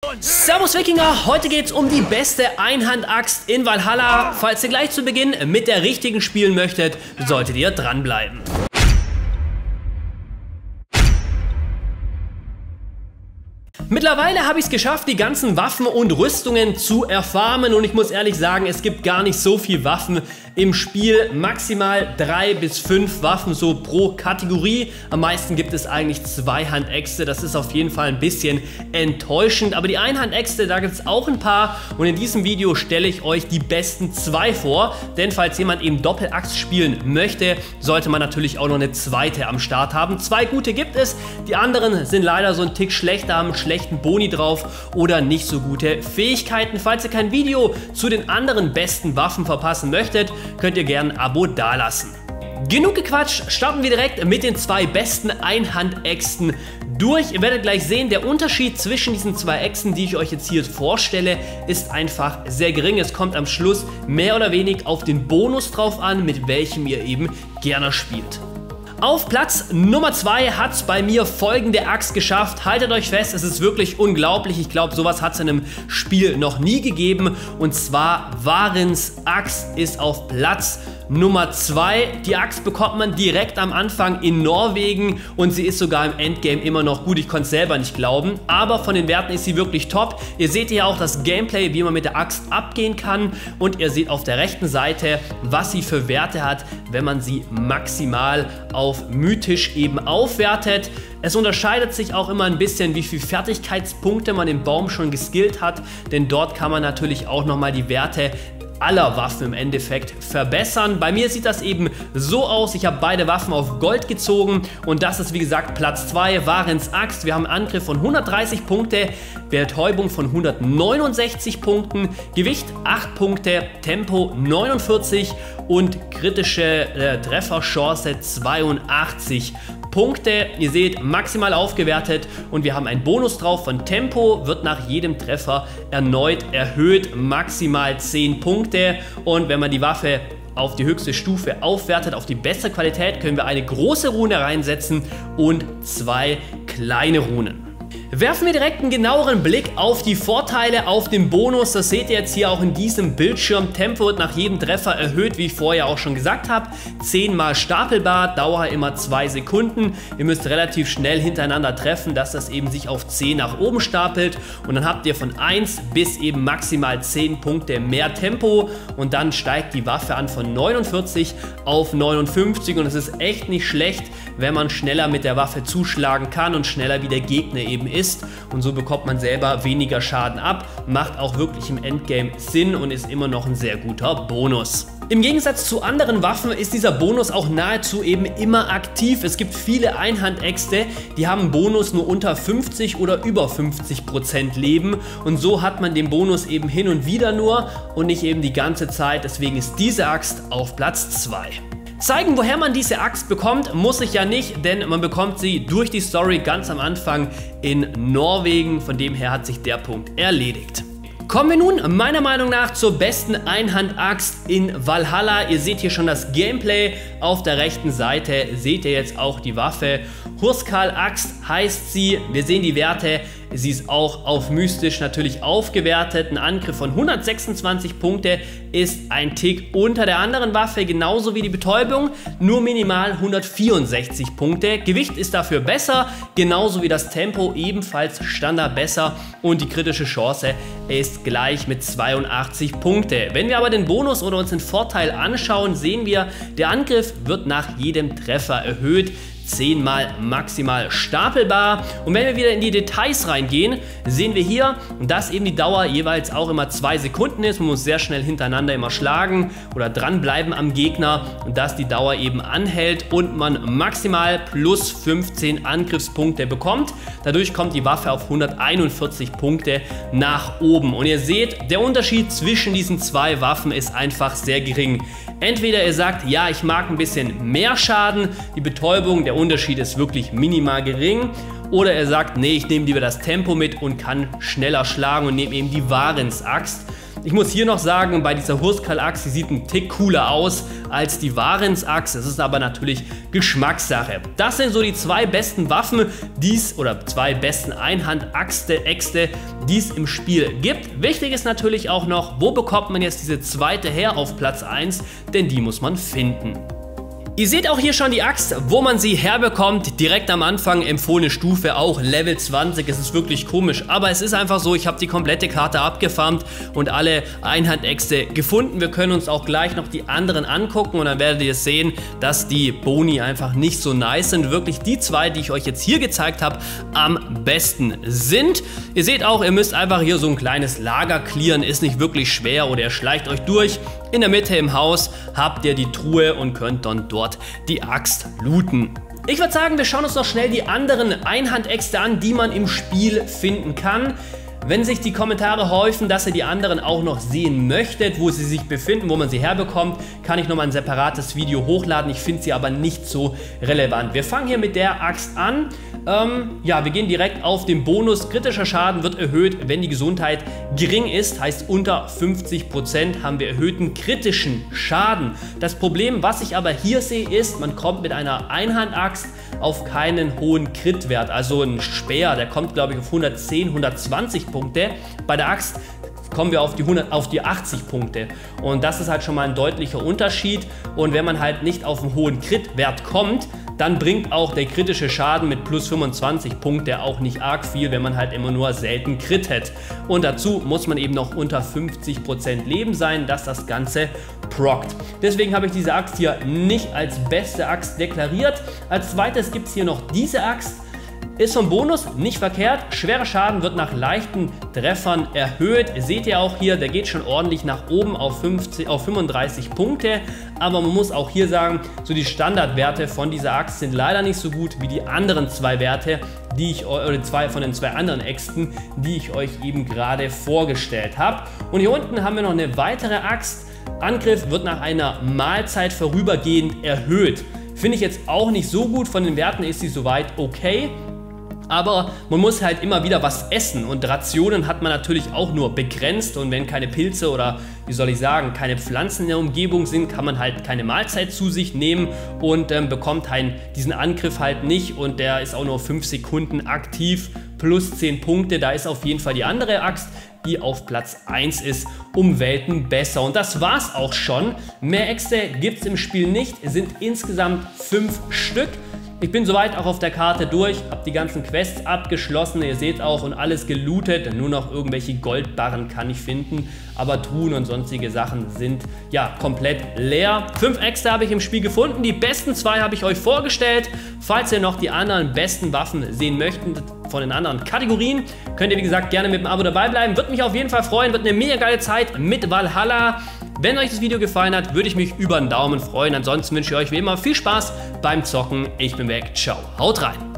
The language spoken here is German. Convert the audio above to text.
Servus Wikinger, heute geht's um die beste Einhandaxt in Valhalla. Falls ihr gleich zu Beginn mit der richtigen spielen möchtet, solltet ihr dranbleiben. Mittlerweile habe ich es geschafft, die ganzen Waffen und Rüstungen zu erfarmen und ich muss ehrlich sagen, es gibt gar nicht so viel Waffen im Spiel. Maximal 3 bis 5 Waffen so pro Kategorie. Am meisten gibt es eigentlich Zweihandäxte. Das ist auf jeden Fall ein bisschen enttäuschend. Aber die Einhandäxte, da gibt es auch ein paar und in diesem Video stelle ich euch die besten 2 vor. Denn falls jemand eben Doppelaxt spielen möchte, sollte man natürlich auch noch eine zweite am Start haben. 2 gute gibt es, die anderen sind leider so ein Tick schlechter, haben schlechten Boni drauf oder nicht so gute Fähigkeiten. Falls ihr kein Video zu den anderen besten Waffen verpassen möchtet, könnt ihr gerne ein Abo dalassen. Genug gequatscht, starten wir direkt mit den 2 besten Einhandäxten durch. Ihr werdet gleich sehen, der Unterschied zwischen diesen 2 Äxten, die ich euch jetzt hier vorstelle, ist einfach sehr gering. Es kommt am Schluss mehr oder weniger auf den Bonus drauf an, mit welchem ihr eben gerne spielt. Auf Platz Nummer 2 hat es bei mir folgende Axt geschafft. Haltet euch fest, es ist wirklich unglaublich. Ich glaube, sowas hat es in einem Spiel noch nie gegeben. Und zwar Varins Axt ist auf Platz Nummer 2. Die Axt bekommt man direkt am Anfang in Norwegen und sie ist sogar im Endgame immer noch gut. Ich konnte es selber nicht glauben, aber von den Werten ist sie wirklich top. Ihr seht hier auch das Gameplay, wie man mit der Axt abgehen kann und ihr seht auf der rechten Seite, was sie für Werte hat, wenn man sie maximal auf mythisch eben aufwertet. Es unterscheidet sich auch immer ein bisschen, wie viele Fertigkeitspunkte man im Baum schon geskillt hat, denn dort kann man natürlich auch nochmal die Werte aller Waffen im Endeffekt verbessern. Bei mir sieht das eben so aus, ich habe beide Waffen auf Gold gezogen und das ist wie gesagt Platz 2, Varins Axt. Wir haben einen Angriff von 130 Punkte, Betäubung von 169 Punkten, Gewicht 8 Punkte, Tempo 49 und kritische Trefferchance 82 Punkte. Ihr seht, maximal aufgewertet und wir haben einen Bonus drauf von Tempo, wird nach jedem Treffer erneut erhöht, maximal 10 Punkte und wenn man die Waffe auf die höchste Stufe aufwertet, auf die bessere Qualität, können wir eine große Rune reinsetzen und 2 kleine Runen. Werfen wir direkt einen genaueren Blick auf die Vorteile, auf den Bonus. Das seht ihr jetzt hier auch in diesem Bildschirm. Tempo wird nach jedem Treffer erhöht, wie ich vorher auch schon gesagt habe. 10 mal stapelbar, Dauer immer 2 Sekunden. Ihr müsst relativ schnell hintereinander treffen, dass das eben sich auf 10 nach oben stapelt. Und dann habt ihr von 1 bis eben maximal 10 Punkte mehr Tempo. Und dann steigt die Waffe an von 49 auf 59. Und es ist echt nicht schlecht, wenn man schneller mit der Waffe zuschlagen kann und schneller wie der Gegner eben ist. Und so bekommt man selber weniger Schaden ab, macht auch wirklich im Endgame Sinn und ist immer noch ein sehr guter Bonus. Im Gegensatz zu anderen Waffen ist dieser Bonus auch nahezu eben immer aktiv. Es gibt viele Einhandäxte, die haben einen Bonus nur unter 50 oder über 50% Leben und so hat man den Bonus eben hin und wieder nur und nicht eben die ganze Zeit. Deswegen ist diese Axt auf Platz 2. Zeigen, woher man diese Axt bekommt, muss ich ja nicht, denn man bekommt sie durch die Story ganz am Anfang in Norwegen. Von dem her hat sich der Punkt erledigt. Kommen wir nun meiner Meinung nach zur besten Einhandaxt in Valhalla. Ihr seht hier schon das Gameplay. Auf der rechten Seite seht ihr jetzt auch die Waffe. Hurskal Axt heißt sie. Wir sehen die Werte. Sie ist auch auf mystisch natürlich aufgewertet. Ein Angriff von 126 Punkte ist ein Tick unter der anderen Waffe, genauso wie die Betäubung, nur minimal 164 Punkte. Gewicht ist dafür besser, genauso wie das Tempo, ebenfalls Standard besser und die kritische Chance ist gleich mit 82 Punkte. Wenn wir aber den Bonus oder uns den Vorteil anschauen, sehen wir, der Angriff wird nach jedem Treffer erhöht. 10 mal maximal stapelbar. Und wenn wir wieder in die Details reingehen, sehen wir hier, dass eben die Dauer jeweils auch immer 2 Sekunden ist. Man muss sehr schnell hintereinander immer schlagen oder dranbleiben am Gegner und dass die Dauer eben anhält und man maximal plus 15 Angriffspunkte bekommt. Dadurch kommt die Waffe auf 141 Punkte nach oben. Und ihr seht, der Unterschied zwischen diesen 2 Waffen ist einfach sehr gering. Entweder ihr sagt, ja, ich mag ein bisschen mehr Schaden, die Betäubung, der Unterschied ist wirklich minimal gering. Oder ihr sagt, nee, ich nehme lieber das Tempo mit und kann schneller schlagen und nehme eben die Varins Axt. Ich muss hier noch sagen, bei dieser Hurtkal-Axt, die sieht ein Tick cooler aus als die Varens-Axt. Das ist aber natürlich Geschmackssache. Das sind so die zwei besten Waffen, oder zwei besten Einhand-Äxte, die es im Spiel gibt. Wichtig ist natürlich auch noch, wo bekommt man jetzt diese zweite her auf Platz 1, denn die muss man finden. Ihr seht auch hier schon die Axt, wo man sie herbekommt, direkt am Anfang empfohlene Stufe, auch Level 20, es ist wirklich komisch, aber es ist einfach so, ich habe die komplette Karte abgefarmt und alle Einhandäxte gefunden. Wir können uns auch gleich noch die anderen angucken und dann werdet ihr sehen, dass die Boni einfach nicht so nice sind. Wirklich die zwei, die ich euch jetzt hier gezeigt habe, am besten sind. Ihr seht auch, ihr müsst einfach hier so ein kleines Lager clearen, ist nicht wirklich schwer oder ihr schleicht euch durch. In der Mitte im Haus habt ihr die Truhe und könnt dann dort die Axt looten. Ich würde sagen, wir schauen uns noch schnell die anderen Einhandäxte an, die man im Spiel finden kann. Wenn sich die Kommentare häufen, dass ihr die anderen auch noch sehen möchtet, wo sie sich befinden, wo man sie herbekommt, kann ich nochmal ein separates Video hochladen. Ich finde sie aber nicht so relevant. Wir fangen hier mit der Axt an. Ja, wir gehen direkt auf den Bonus. Kritischer Schaden wird erhöht, wenn die Gesundheit gering ist, heißt unter 50% haben wir erhöhten kritischen Schaden. Das Problem, was ich aber hier sehe, ist, man kommt mit einer Einhandaxt auf keinen hohen Crit-Wert. Also ein Speer, der kommt glaube ich auf 110, 120 Punkte. Bei der Axt kommen wir auf die 80 Punkte und das ist halt schon mal ein deutlicher Unterschied und wenn man halt nicht auf einen hohen Crit-Wert kommt, dann bringt auch der kritische Schaden mit plus 25 Punkte auch nicht arg viel, wenn man halt immer nur selten Crit hat. Und dazu muss man eben noch unter 50% Leben sein, dass das Ganze prockt. Deswegen habe ich diese Axt hier nicht als beste Axt deklariert. Als zweites gibt es hier noch diese Axt. Ist vom Bonus nicht verkehrt. Schwerer Schaden wird nach leichten Treffern erhöht. Seht ihr auch hier, der geht schon ordentlich nach oben auf 35 Punkte. Aber man muss auch hier sagen, so die Standardwerte von dieser Axt sind leider nicht so gut wie die anderen zwei Werte, die ich von den zwei anderen Äxten, die ich euch eben gerade vorgestellt habe. Und hier unten haben wir noch eine weitere Axt. Angriff wird nach einer Mahlzeit vorübergehend erhöht. Finde ich jetzt auch nicht so gut. Von den Werten ist sie soweit okay. Aber man muss halt immer wieder was essen und Rationen hat man natürlich auch nur begrenzt und wenn keine Pilze oder wie soll ich sagen, keine Pflanzen in der Umgebung sind, kann man halt keine Mahlzeit zu sich nehmen und bekommt diesen Angriff halt nicht und der ist auch nur 5 Sekunden aktiv plus 10 Punkte, da ist auf jeden Fall die andere Axt, die auf Platz 1 ist, um Welten besser. Und das war's auch schon. Mehr Äxte gibt es im Spiel nicht, es sind insgesamt 5 Stück. Ich bin soweit auch auf der Karte durch, habe die ganzen Quests abgeschlossen, ihr seht auch und alles gelootet, nur noch irgendwelche Goldbarren kann ich finden, aber Truhen und sonstige Sachen sind ja komplett leer. 5 Äxte habe ich im Spiel gefunden, die besten 2 habe ich euch vorgestellt. Falls ihr noch die anderen besten Waffen sehen möchtet von den anderen Kategorien, könnt ihr wie gesagt gerne mit dem Abo dabei bleiben, würde mich auf jeden Fall freuen, wird eine mega geile Zeit mit Valhalla. Wenn euch das Video gefallen hat, würde ich mich über einen Daumen freuen. Ansonsten wünsche ich euch wie immer viel Spaß beim Zocken. Ich bin weg. Ciao. Haut rein.